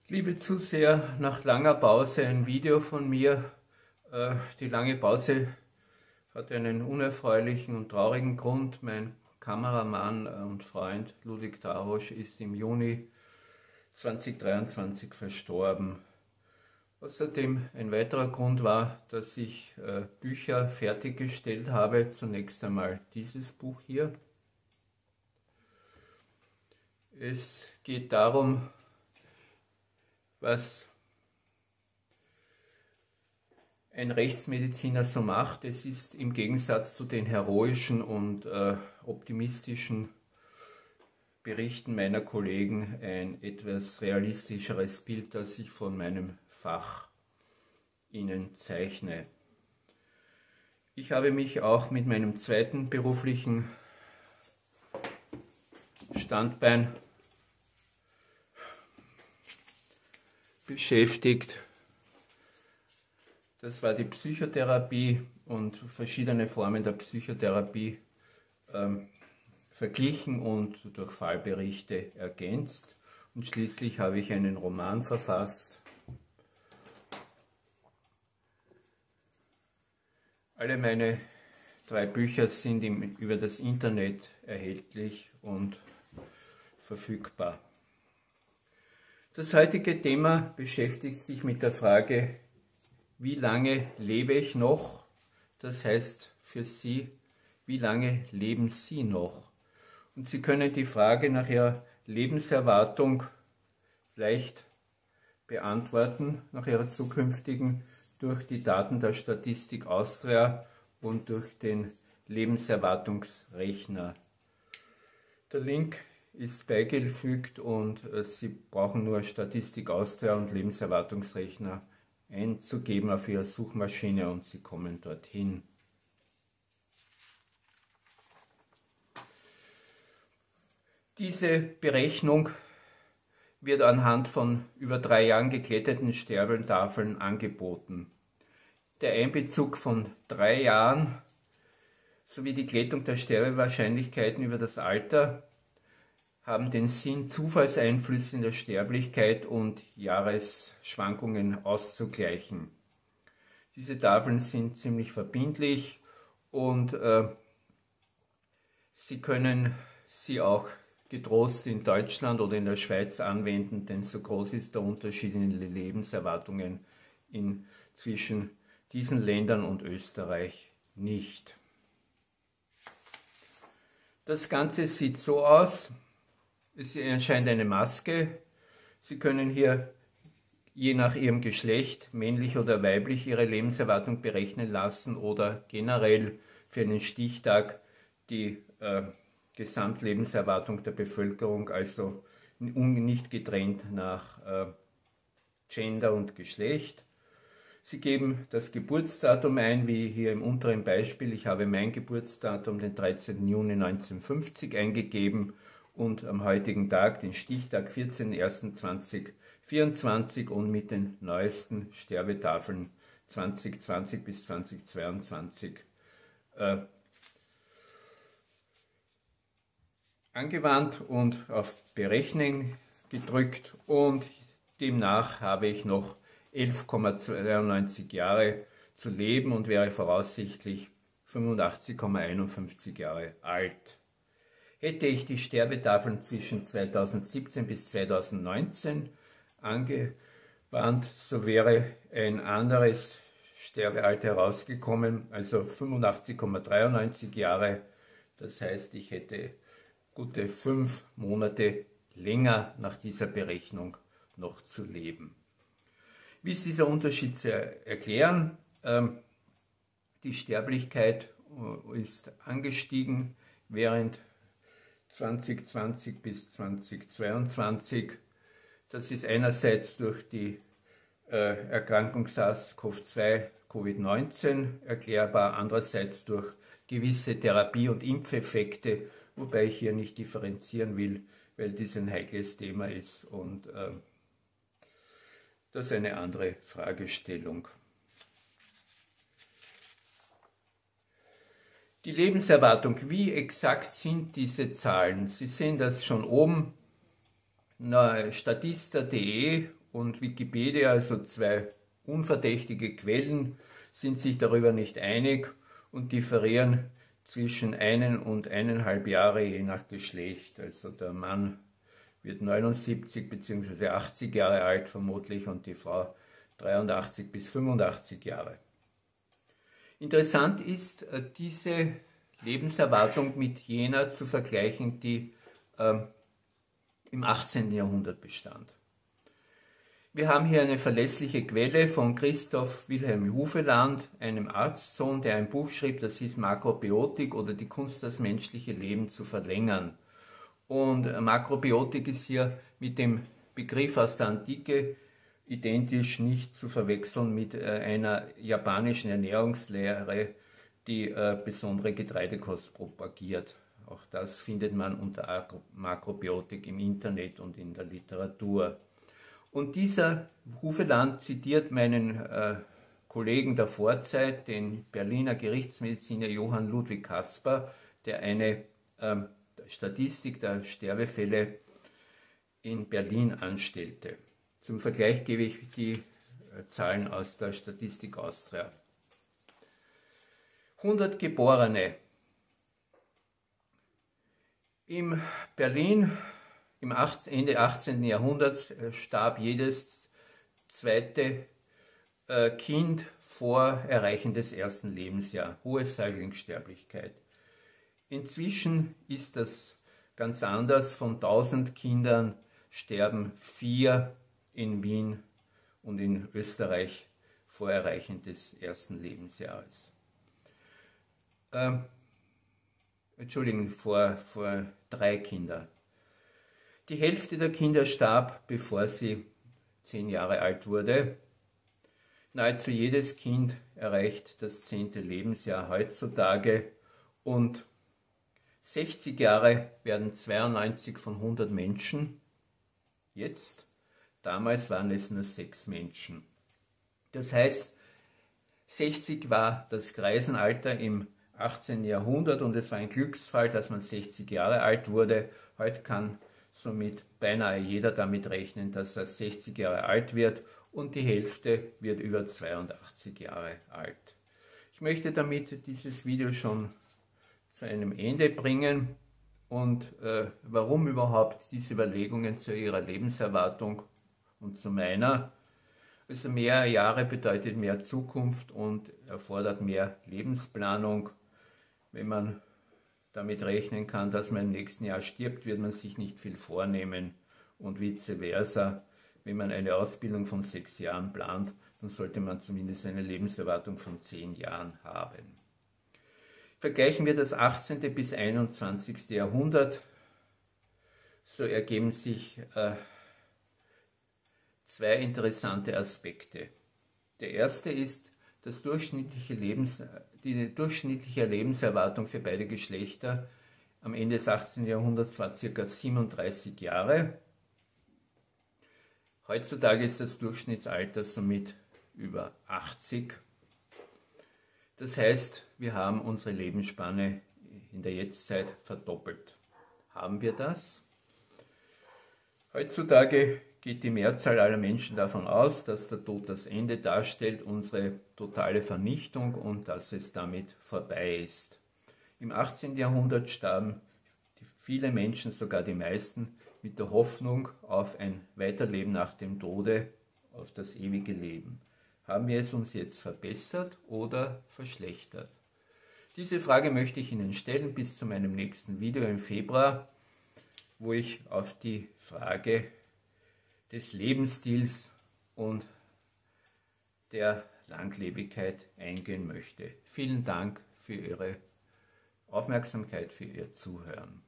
Liebe Zuseher, nach langer Pause ein Video von mir. Die lange Pause hat einen unerfreulichen und traurigen Grund. Mein Kameramann und Freund Ludwig Darosch ist im Juni 2023 verstorben. Außerdem ein weiterer Grund war, dass ich Bücher fertiggestellt habe. Zunächst einmal dieses Buch hier. Es geht darum, was ein Rechtsmediziner so macht. Es ist im Gegensatz zu den heroischen und optimistischen Berichten meiner Kollegen ein etwas realistischeres Bild, das ich von meinem Fach Ihnen zeichne. Ich habe mich auch mit meinem zweiten beruflichen Standbein beschäftigt. Das war die Psychotherapie und verschiedene Formen der Psychotherapie verglichen und durch Fallberichte ergänzt. Und schließlich habe ich einen Roman verfasst. Alle meine 3 Bücher sind über das Internet erhältlich und verfügbar. Das heutige Thema beschäftigt sich mit der Frage, wie lange lebe ich noch? Das heißt für Sie, wie lange leben Sie noch? Und Sie können die Frage nach Ihrer Lebenserwartung leicht beantworten, nach Ihrer zukünftigen, durch die Daten der Statistik Austria und durch den Lebenserwartungsrechner. Der Link ist beigefügt und Sie brauchen nur Statistik Austria und Lebenserwartungsrechner einzugeben auf Ihrer Suchmaschine und Sie kommen dorthin. Diese Berechnung wird anhand von über 3 Jahren geglätteten Sterbetafeln angeboten. Der Einbezug von 3 Jahren sowie die Glättung der Sterbewahrscheinlichkeiten über das Alter haben den Sinn, Zufallseinflüsse in der Sterblichkeit und Jahresschwankungen auszugleichen. Diese Tafeln sind ziemlich verbindlich und Sie können sie auch getrost in Deutschland oder in der Schweiz anwenden, denn so groß ist der Unterschied in den Lebenserwartungen zwischen diesen Ländern und Österreich nicht. Das Ganze sieht so aus. Es erscheint eine Maske. Sie können hier je nach Ihrem Geschlecht, männlich oder weiblich, Ihre Lebenserwartung berechnen lassen oder generell für einen Stichtag die Gesamtlebenserwartung der Bevölkerung, also nicht getrennt nach Gender und Geschlecht. Sie geben das Geburtsdatum ein, wie hier im unteren Beispiel. Ich habe mein Geburtsdatum, den 13. Juni 1950, eingegeben und am heutigen Tag, den Stichtag 14.01.2024 und mit den neuesten Sterbetafeln 2020 bis 2022 angewandt und auf Berechnen gedrückt und demnach habe ich noch 11,92 Jahre zu leben und wäre voraussichtlich 85,51 Jahre alt. Hätte ich die Sterbetafeln zwischen 2017 bis 2019 angewandt, so wäre ein anderes Sterbealter herausgekommen, also 85,93 Jahre. Das heißt, ich hätte gute 5 Monate länger nach dieser Berechnung noch zu leben. Wie ist dieser Unterschied zu erklären? Die Sterblichkeit ist angestiegen während 2020 bis 2022. Das ist einerseits durch die Erkrankung SARS-CoV-2, Covid-19 erklärbar, andererseits durch gewisse Therapie- und Impfeffekte, wobei ich hier nicht differenzieren will, weil dies ein heikles Thema ist und das ist eine andere Fragestellung. Die Lebenserwartung, wie exakt sind diese Zahlen? Sie sehen das schon oben, statista.de und Wikipedia, also zwei unverdächtige Quellen, sind sich darüber nicht einig und differieren zwischen 1 und 1,5 Jahre je nach Geschlecht. Also der Mann wird 79 bzw. 80 Jahre alt vermutlich und die Frau 83 bis 85 Jahre. Interessant ist, diese Lebenserwartung mit jener zu vergleichen, die im 18. Jahrhundert bestand. Wir haben hier eine verlässliche Quelle von Christoph Wilhelm Hufeland, einem Arztsohn, der ein Buch schrieb, das hieß Makrobiotik oder die Kunst, das menschliche Leben zu verlängern. Und Makrobiotik ist hier mit dem Begriff aus der Antike identisch, nicht zu verwechseln mit einer japanischen Ernährungslehre, die besondere Getreidekost propagiert. Auch das findet man unter Makrobiotik im Internet und in der Literatur. Und dieser Hufeland zitiert meinen Kollegen der Vorzeit, den Berliner Gerichtsmediziner Johann Ludwig Kasper, der eine Statistik der Sterbefälle in Berlin anstellte. Zum Vergleich gebe ich die Zahlen aus der Statistik Austria. 100 Geborene. In Berlin im Ende 18. Jahrhunderts starb jedes zweite Kind vor Erreichen des ersten Lebensjahres. Hohe Säuglingssterblichkeit. Inzwischen ist das ganz anders. Von 1000 Kindern sterben 4 in Wien und in Österreich vor Erreichen des ersten Lebensjahres. Entschuldigung, vor 3 Kinder. Die Hälfte der Kinder starb, bevor sie 10 Jahre alt wurde. Nahezu jedes Kind erreicht das 10. Lebensjahr heutzutage und 60 Jahre werden 92 von 100 Menschen jetzt. Damals waren es nur 6 Menschen. Das heißt, 60 war das Greisenalter im 18. Jahrhundert und es war ein Glücksfall, dass man 60 Jahre alt wurde. Heute kann somit beinahe jeder damit rechnen, dass er 60 Jahre alt wird und die Hälfte wird über 82 Jahre alt. Ich möchte damit dieses Video schon zu einem Ende bringen und warum überhaupt diese Überlegungen zu Ihrer Lebenserwartung und zu meiner. Also mehr Jahre bedeutet mehr Zukunft und erfordert mehr Lebensplanung. Wenn man damit rechnen kann, dass man im nächsten Jahr stirbt, wird man sich nicht viel vornehmen und vice versa. Wenn man eine Ausbildung von 6 Jahren plant, dann sollte man zumindest eine Lebenserwartung von 10 Jahren haben. Vergleichen wir das 18. bis 21. Jahrhundert, so ergeben sich 2 interessante Aspekte. Der erste ist, die durchschnittliche Lebenserwartung für beide Geschlechter am Ende des 18. Jahrhunderts war ca. 37 Jahre. Heutzutage ist das Durchschnittsalter somit über 80. Das heißt, wir haben unsere Lebensspanne in der Jetztzeit verdoppelt. Haben wir das? Heutzutage geht die Mehrzahl aller Menschen davon aus, dass der Tod das Ende darstellt, unsere totale Vernichtung und dass es damit vorbei ist. Im 18. Jahrhundert starben viele Menschen, sogar die meisten, mit der Hoffnung auf ein Weiterleben nach dem Tode, auf das ewige Leben. Haben wir es uns jetzt verbessert oder verschlechtert? Diese Frage möchte ich Ihnen stellen bis zu meinem nächsten Video im Februar, wo ich auf die Frage des Lebensstils und der Langlebigkeit eingehen möchte. Vielen Dank für Ihre Aufmerksamkeit, für Ihr Zuhören.